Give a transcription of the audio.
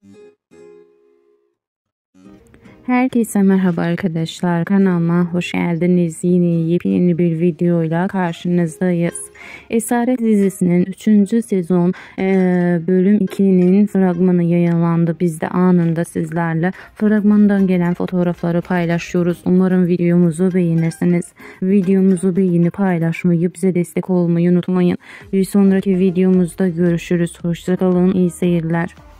Herkese merhaba arkadaşlar, kanalıma hoş geldiniz. Yine yepyeni bir videoyla karşınızdayız. Esaret dizisinin 3. sezon bölüm 2'nin fragmanı yayınlandı. Biz de anında sizlerle fragmandan gelen fotoğrafları paylaşıyoruz. Umarım videomuzu beğenirsiniz. Videomuzu beğenip paylaşmayı, bize destek olmayı unutmayın. Bir sonraki videomuzda görüşürüz. Hoşça kalın, iyi seyirler.